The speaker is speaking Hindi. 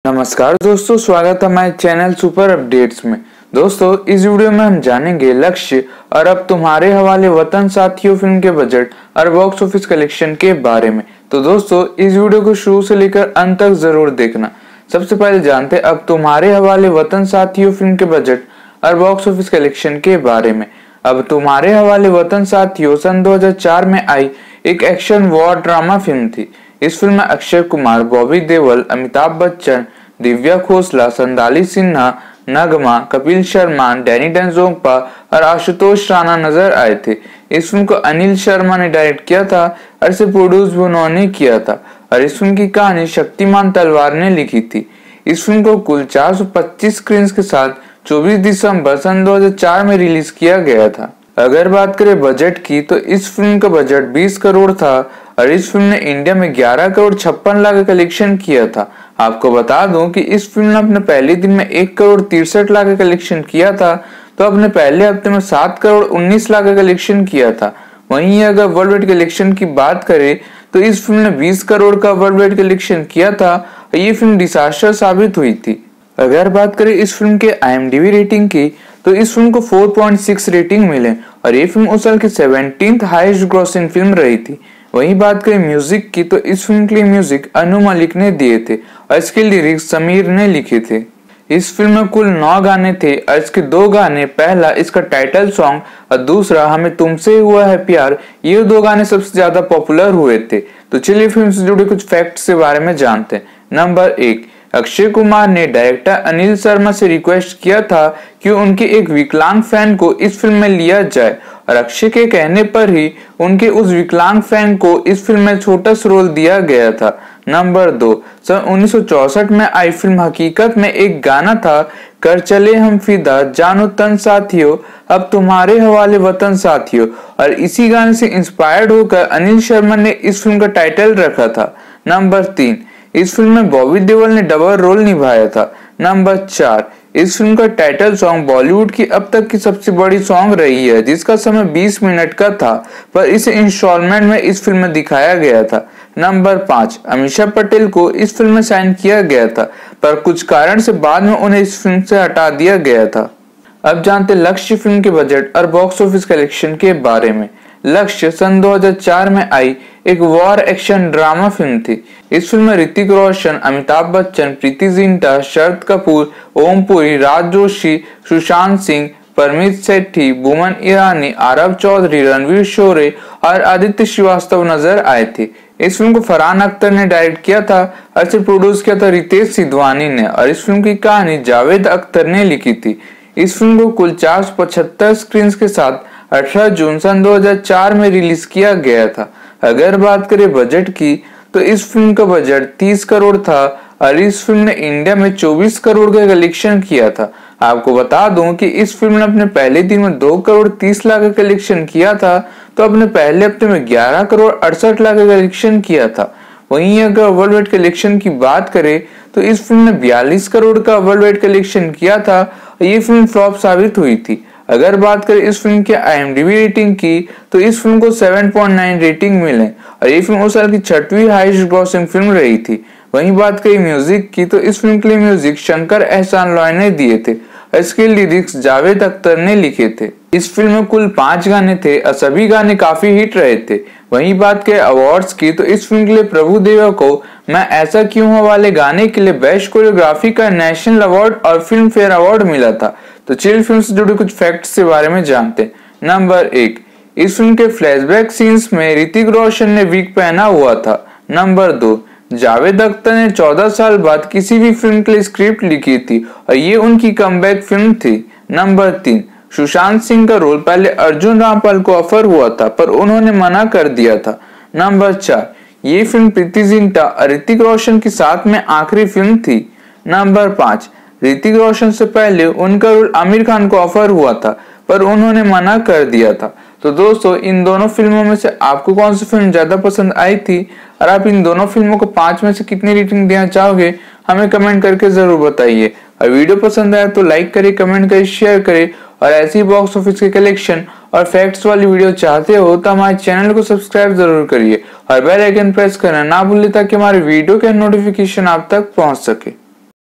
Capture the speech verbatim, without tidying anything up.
नमस्कार दोस्तों, स्वागत है हमारे चैनल सुपर अपडेट्स में। दोस्तों, इस वीडियो में हम जानेंगे लक्ष्य और अब तुम्हारे हवाले वतन साथियों फिल्म के बजट और बॉक्स ऑफिस कलेक्शन के बारे में। तो दोस्तों, इस वीडियो को शुरू से लेकर अंत तक जरूर देखना। सबसे पहले जानते हैं अब तुम्हारे हवाले वतन साथियों फिल्म के बजट और बॉक्स ऑफिस कलेक्शन के बारे में। अब तुम्हारे हवाले वतन साथियों सन दो हज़ार चार में आई एक एक्शन वॉर ड्रामा फिल्म थी। इस फिल्म में अक्षय कुमार, बॉबी देओल, अमिताभ बच्चन, दिव्या खोसला, संदाली सिन्हा, नगमा, कपिल शर्मा, डैनी डेंजोंगपा और आशुतोष राणा नजर आए थे। इस फिल्म को अनिल शर्मा ने डायरेक्ट किया था और इसे प्रोड्यूस भी उन्होंने किया था और इस फिल्म की कहानी शक्तिमान तलवार ने लिखी थी। इस फिल्म को कुल चार सौ पच्चीस स्क्रीन के साथ चौबीस दिसंबर सन दो हज़ार चार में रिलीज किया गया था। अगर बात करें बजट की तो इस फिल्म का बजट बीस करोड़ था और इस फिल्म ने इंडिया में ग्यारह करोड़ छप्पन लाख का कलेक्शन किया था। आपको बता दूं कि इस फिल्म ने अपने पहले दिन में एक करोड़ तिरसठ लाख का कलेक्शन किया था, तो अपने पहले हफ्ते में सात करोड़ उन्नीस लाख का कलेक्शन किया था। वहीं अगर वर्ल्ड वाइड कलेक्शन की बात करें तो इस फिल्म ने बीस करोड़ का वर्ल्ड वाइड कलेक्शन किया था और ये फिल्म डिजास्टर साबित हुई थी। अगर बात करें इस फिल्म के I M D B rating की तो इस फिल्म को चार पॉइंट छह रेटिंग मिले और ये फिल्म उस साल की सेवनटीन्थ हाईएस्ट ग्रॉसिंग फिल्म रही थी। वहीं बात करें म्यूजिक की तो इस फिल्म के लिए म्यूजिक अनु मलिक ने दिए थे और इसके लिरिक्स समीर ने लिखे थे। इस फिल्म में कुल नौ गाने थे और इसके दो गाने, पहला इसका टाइटल सॉन्ग और दूसरा हमें तुमसे हुआ है प्यार, ये दो गाने सबसे ज्यादा पॉपुलर हुए थे। तो चलिए फिल्म से जुड़े कुछ फैक्ट्स के बारे में जानते हैं। नंबर एक, अक्षय कुमार ने डायरेक्टर अनिल शर्मा से रिक्वेस्ट किया था कि उनके एक विकलांग फैन को इस फिल्म में लिया जाए और अक्षय के कहने पर ही उनके उस विकलांग फैन को इस फिल्म में छोटा सा रोल दिया गया था। नंबर दो, सन उन्नीस सौ चौसठ में आई फिल्म हकीकत में एक गाना था, कर चले हम फिदा जानो तन साथियों अब तुम्हारे हवाले वतन साथियों, और इसी गाने से इंस्पायर्ड होकर अनिल शर्मा ने इस फिल्म का टाइटल रखा था। नंबर तीन, इस फिल्म में बॉबी देओल ने डबल रोल निभाया था। नंबर चार, इस फिल्म का टाइटल सॉन्ग बॉलीवुड की अब तक की सबसे बड़ी सॉन्ग रही है जिसका समय बीस मिनट का था, पर इसे इंस्टॉलमेंट में इस फिल्म में दिखाया गया था। नंबर पाँच, अमीषा पटेल को इस फिल्म में साइन किया गया था पर कुछ कारण से बाद में उन्हें इस फिल्म से हटा दिया गया था। अब जानते लक्ष्य फिल्म के बजट और बॉक्स ऑफिस कलेक्शन के बारे में। लक्ष्य सन दो हज़ार चार में आई एक वॉर एक्शन ड्रामा फिल्म थी। इस फिल्म में ऋतिक रोशन, अमिताभ बच्चन, प्रीति जिंटा, शरद कपूर, ओम पुरी, राज जोशी, सुशांत सिंह, परमीत सेठी, बुमन ईरानी, आरव चौधरी, रणवीर शोरे और आदित्य श्रीवास्तव नजर आए थे। इस फिल्म को फरहान अख्तर ने डायरेक्ट किया था और इसे प्रोड्यूस किया था रितेश सिद्धवानी ने और इस फिल्म की कहानी जावेद अख्तर ने लिखी थी। इस फिल्म को कुल चार सौ पचहत्तर स्क्रीन के साथ अठारह जून सन दो हज़ार चार में रिलीज किया गया था। अगर बात करें बजट की तो इस फिल्म का बजट तीस करोड़ था और इस फिल्म ने इंडिया में चौबीस करोड़ का कलेक्शन किया था। आपको बता दूं कि इस फिल्म ने अपने पहले दिन में दो करोड़ तीस लाख का कलेक्शन किया था, तो अपने पहले हफ्ते में ग्यारह करोड़ अड़सठ लाख का कलेक्शन किया था। वहीं अगर वर्ल्ड वाइड कलेक्शन की बात करें तो इस फिल्म ने बयालीस करोड़ का वर्ल्ड वाइड कलेक्शन किया था और ये फिल्म फ्लॉप साबित हुई थी। अगर बात करें इस फिल्म के I M D B rating की तो इस फिल्म को सात पॉइंट नौ रेटिंग मिले और ये फिल्म उस साल की छठवीं हाईएस्ट ग्रॉसिंग फिल्म रही थी। वहीं बात करें म्यूजिक की तो इस फिल्म के लिए म्यूजिक शंकर एहसान लॉय ने दिए थे और इसके लिरिक्स जावेद अख्तर ने लिखे थे। इस फिल्म में कुल पांच गाने थे और सभी गाने काफी हिट रहे थे। वहीं बात करें अवार्ड्स की तो इस फिल्म के लिए प्रभु देवा को मैं ऐसा क्यों हूं वाले गाने के लिए बेस्ट कोरियोग्राफी का नेशनल अवार्ड और फिल्म फेयर अवार्ड मिला था। तो चिल फिल्म से जुड़े कुछ फैक्ट्स के बारे में जानते हैं। नंबर एक, इस फिल्म के फ्लैशबैक सीन्स में ऋतिक रोशन ने विग पहना हुआ था। नंबर दो, जावेद अख्तर ने चौदह साल बाद किसी भी फिल्म के लिए स्क्रिप्ट लिखी थी और ये उनकी कमबैक फिल्म थी। नंबर तीन, सुशांत सिंह का रोल पहले अर्जुन रामपाल को ऑफर हुआ था पर उन्होंने मना कर दिया था। नंबर चार, ये फिल्म प्रीति जिंटा और ऋतिक रोशन के साथ में आखिरी फिल्म थी। नंबर पाँच, ऋतिक रोशन से पहले उनका रोल आमिर खान को ऑफर हुआ था पर उन्होंने मना कर दिया था। तो दोस्तों, इन दोनों फिल्मों में से आपको कौन सी फिल्म ज्यादा पसंद आई थी और आप इन दोनों फिल्मों को पांच में से कितनी रेटिंग देना चाहोगे हमें कमेंट करके जरूर बताइए। और वीडियो पसंद आया तो लाइक करें, कमेंट करें, शेयर करें और ऐसी बॉक्स ऑफिस के कलेक्शन और फैक्ट्स वाली वीडियो चाहते हो तो हमारे चैनल को सब्सक्राइब जरूर करिए और बेल आइकन प्रेस करना ना भूलिए ताकि हमारे वीडियो के नोटिफिकेशन आप तक पहुंच सके।